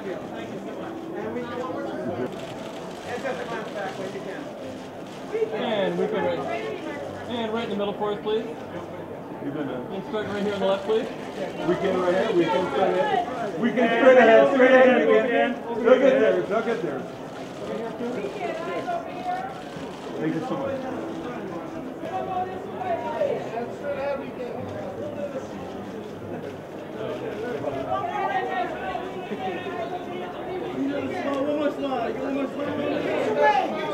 of you. Thank you so much. And we can and just a glance back when you can. And Weeknd right. And right in the middle for us, please. And starting right here on the left, please. Weeknd right here. Weeknd straight ahead. Weeknd straight ahead. Straight ahead. Weeknd. Look at there. Look at there. Thank you so much. One more slide. One more slide.